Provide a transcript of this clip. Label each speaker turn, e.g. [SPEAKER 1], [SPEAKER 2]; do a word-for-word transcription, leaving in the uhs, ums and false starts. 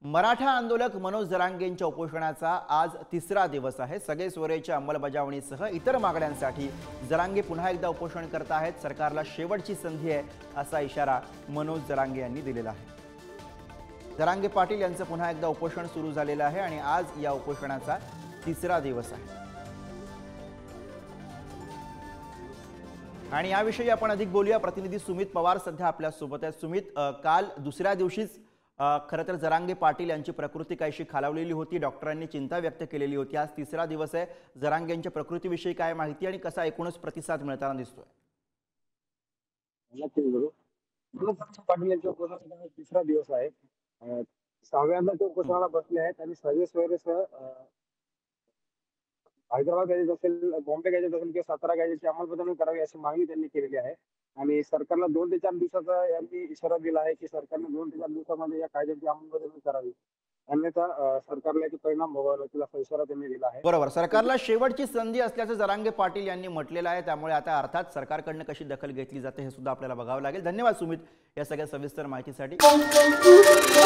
[SPEAKER 1] मराठा आंदोलक मनोज जरांगेंच्या उपोषणाचा आज तिसरा दिवस आहे। सगळे स्वरेच्या अंमलबजावणीसह इतर मागण्यांसाठी जरांगे पुन्हा एकदा उपोषण करत आहेत। सरकारला शेवटची संधी आहे असा इशारा मनोज जरांगे यांनी दिलेला आहे। जरांगे पाटील यांचं पुन्हा एकदा उपोषण सुरू झालेलं आहे आणि आज या उपोषणाचा तिसरा दिवस आहे। आणि याविषयी आपण अधिक बोलूया। प्रतिनिधी सुमित पवार सध्या आपल्या सोबत आहेत। सुमित, काल दुसऱ्या दिवशीच खरं तर जरांगे पाटील यांची प्रकृती काहीशी खालावलेली होती, डॉक्टरांनी चिंता व्यक्त केलेली होती। आज तिसरा दिवस आहे, जरांगेंच्या प्रकृतीविषयी काय माहिती आणि कसा एकूणच प्रतिसाद मिळताना दिसतोय?
[SPEAKER 2] पाटील यांच्या उपोषणाचा तिसरा दिवस आहे। सहाव्यांदा ते उपोषणाला बसले आहेत आणि सगळे स्वरेसह हैदराबाद गॅजेट असेल, बॉम्बे गॅजेट असेल किंवा सातारा गॅजेटची अंमलबजावणी करावी अशी मागणी त्यांनी केलेली आहे। आणि सरकारला दोन ते चार दिवसाचा यांनी इशारा दिला आहे की सरकारने दोन ते चार दिवसामध्ये या कायद्याची अंमलबजावणी करावी, अन्यथा सरकारला याचे परिणाम भोगावे लागतील असा इशारा त्यांनी दिला आहे।
[SPEAKER 1] बरोबर, सरकारला शेवटची संधी असल्याचं जरांगे पाटील यांनी म्हटलेलं आहे। त्यामुळे आता अर्थात सरकारकडून कशी दखल घेतली जाते हे सुद्धा आपल्याला बघावं लागेल। धन्यवाद सुमित या सगळ्या सविस्तर माहितीसाठी।